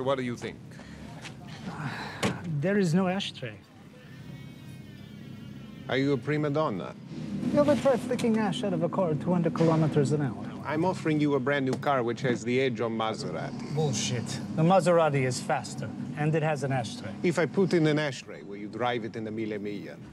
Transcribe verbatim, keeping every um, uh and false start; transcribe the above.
So what do you think? Uh, there is no ashtray. Are you a prima donna? You ever try flicking ash out of a car at two hundred kilometers an hour? I'm offering you a brand new car which has the edge on Maserati. Bullshit. The Maserati is faster, and it has an ashtray. If I put in an ashtray, will you drive it in the Mille Miglia?